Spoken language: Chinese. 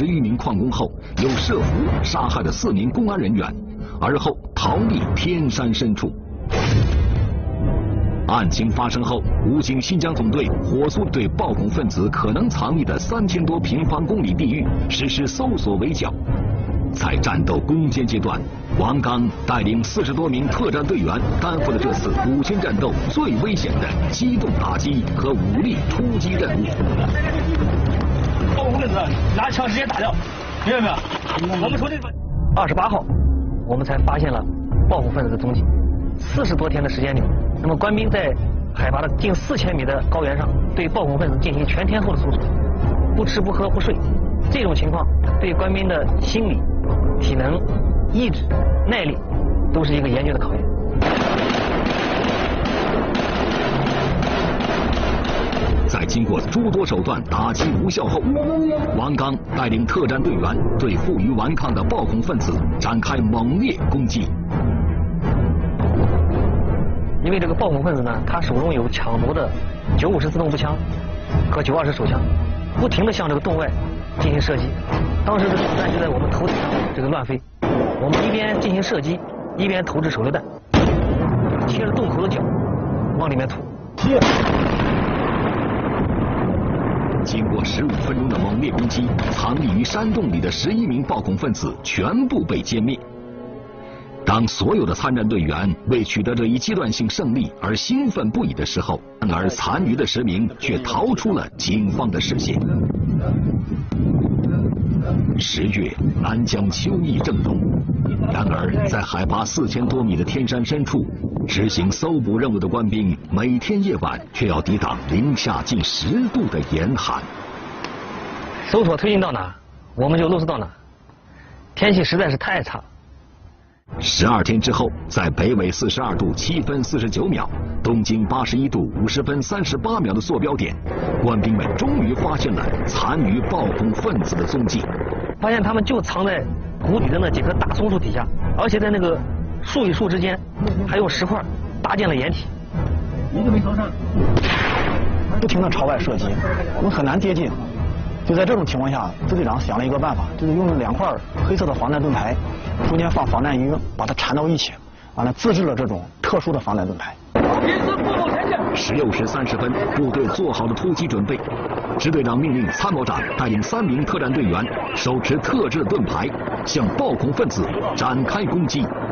10余名矿工后，又设伏杀害了4名公安人员，而后逃匿天山深处。案情发生后，武警新疆总队火速对暴恐分子可能藏匿的3000多平方公里地域实施搜索围剿。在战斗攻坚阶段，王刚带领40多名特战队员担负了这次5天战斗最危险的机动打击和武力突击任务。 暴恐分子拿枪直接打掉，明白没有？我们从这个28号，我们才发现了暴恐分子的踪迹。40多天的时间里，那么官兵在海拔的近4000米的高原上对暴恐分子进行全天候的搜索，不吃不喝不睡，这种情况对官兵的心理、体能、意志、耐力都是一个严峻的考验。 在经过诸多手段打击无效后，王刚带领特战队员对负隅顽抗的暴恐分子展开猛烈攻击。 因为这个暴恐分子呢，他手中有抢夺的950自动步枪和920手枪，不停地向这个洞外进行射击。当时的子弹就在我们头顶上这个乱飞，我们一边进行射击，一边投掷手榴弹，贴着洞口的角往里面吐。 经过15分钟的猛烈攻击，藏匿于山洞里的11名暴恐分子全部被歼灭。当所有的参战队员为取得这一阶段性胜利而兴奋不已的时候，然而残余的10名却逃出了警方的视线。10月，南疆秋意正浓，然而在海拔4000多米的天山深处，执行搜捕任务的官兵每天夜晚却要抵挡零下近10度的严寒。 搜索推进到哪，我们就露宿到哪，天气实在是太差了。 12天之后，在北纬42度7分49秒、东经81度50分38秒的坐标点，官兵们终于发现了残余暴恐分子的踪迹。 发现他们就藏在谷底的那几棵大松树底下，而且在那个树与树之间还用石块搭建了掩体。一个没逃上， 不停地朝外射击，我们很难接近。就在这种情况下，支队长想了一个办法，就是用2块黑色的防弹盾牌，中间放防弹衣，把它缠到一起，完了自制了这种特殊的防弹盾牌。 16时30分，部队做好了突击准备。支队长命令参谋长带领3名特战队员手持特制盾牌，向暴恐分子展开攻击。